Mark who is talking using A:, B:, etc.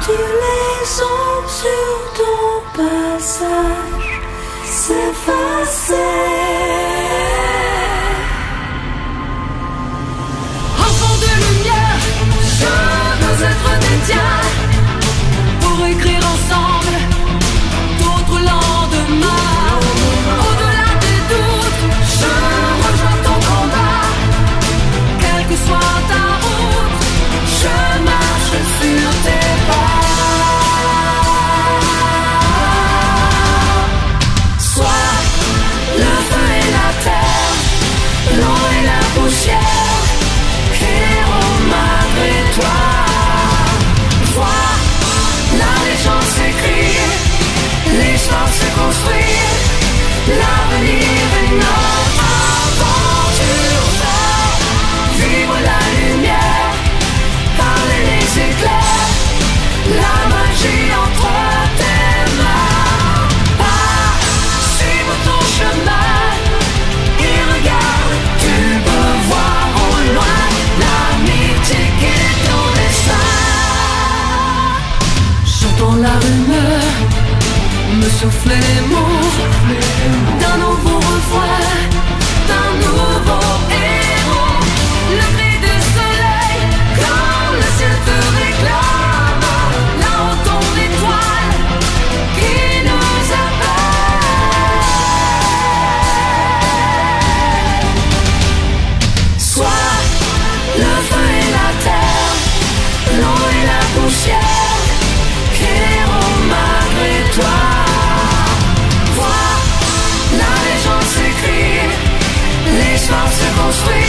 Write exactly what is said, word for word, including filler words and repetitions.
A: Tu les ombres sur ton passage s'effacer.
B: Enfants de lumière, je veux être des tiens pour écrire ensemble d'autres lendemains. Au-delà des doutes, je rejoins ton combat. Quelle que soit ta route, je marche sur tes pas. Sois le feu et la terre, l'eau et la poussière, héros malgré toi. Vois la légende s'écrire, l'histoire se construire, l'avenir est notre aventure. Fais vivre la lumière, parler les éclairs, la magie entre tes mains. Pas suivre ton chemin et regarde, tu peux voir au loin l'amitié qui est ton destin. J'entends la rumeur me souffler les mots d'un nouveau refrain, d'un nouveau héros. Le cri du soleil quand le ciel te réclame, là-haut tombe l'étoile qui nous appelle. Sois le feu et la terre, l'eau et la poussière, héros malgré toi. Vois la légende s'écrire, l'histoire se construit.